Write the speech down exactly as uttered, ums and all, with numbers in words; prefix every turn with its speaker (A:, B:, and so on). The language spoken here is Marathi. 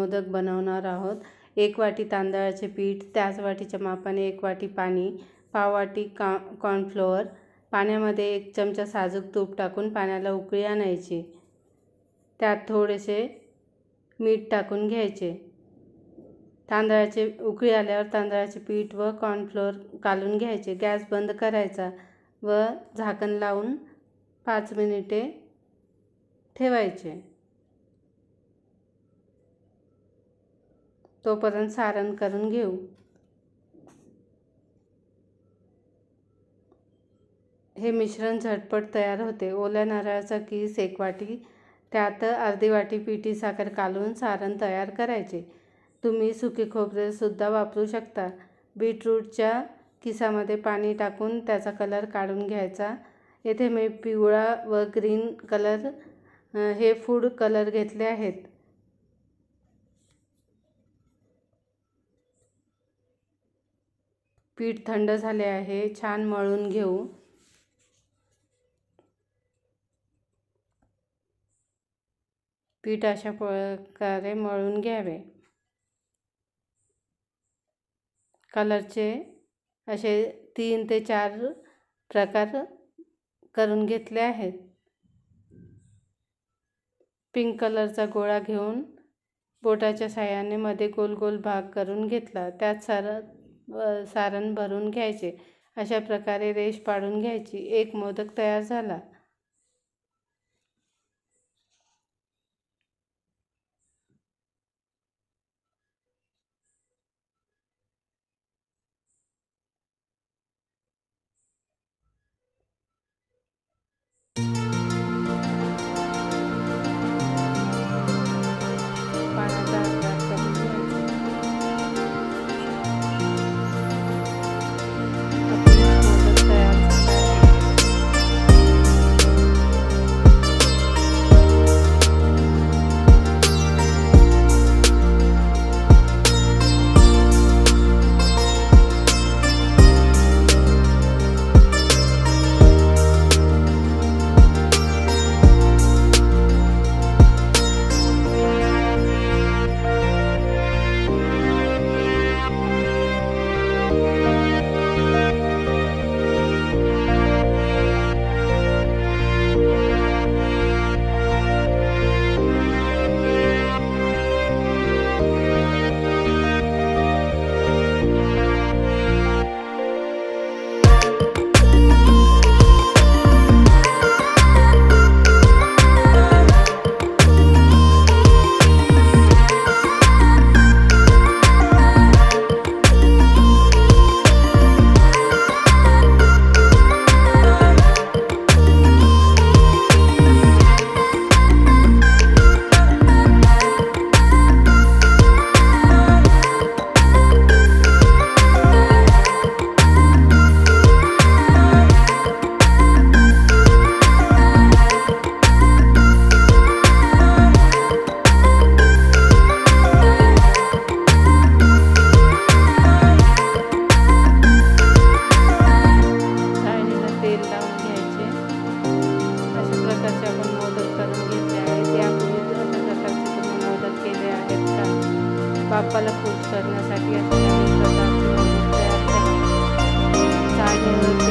A: मोदक बनवणार आहोत। एक वाटी तांदळाचे पीठ, त्याच वाटीच्या मापाने एक वाटी पाणी, पाव वाटी का कॉर्नफ्लोअर, पाण्यामध्ये एक चमचा साजूक तूप टाकून पाण्याला उकळी आणायची। त्यात थोडेसे मीठ टाकून घ्यायचे। तांदळाचे उकळी आल्यावर तांदळाचे पीठ व कॉर्नफ्लोअर कालून घ्यायचे। गॅस बंद करायचा व झाकण लावून पाच मिनिटे ठेवायचे। तोपर्यंत सारण करून घेऊ। हे मिश्रण झटपट तयार होते। ओल्या नारळाचा किस एक वाटी, त्यात अर्धी वाटी पिठी साखर कालवून सारण तयार करायचे। तुम्ही सुके खोबरे सुद्धा वापरू शकता। बीटरूटच्या किसामध्ये पाणी टाकून त्याचा कलर काढून घ्यायचा। येथे मी पिवळा व ग्रीन कलर हे फूड कलर घेतले आहेत। पीठ थंड झाले आहे, छान मळून घेऊ। पीठ अशा प्रकारे मळून घ्यावे। कलरचे असे तीन ते चार प्रकार करून घेतले आहेत। पिंक कलरचा गोळा घेऊन बोटाच्या साहाय्याने मध्ये गोल गोल भाग करून घेतला। त्यात सारण सारण भरून घ्यायचे। अशा प्रकारे रेष पाडून घ्यायची। एक मोदक तयार झाला। पाण्याचा आकार करून घ्यायचा। आपला मोदक तयार झाला आहे। बाप्पाला खुश करण्यासाठी अशा प्रकारचे मोदक तयार करा।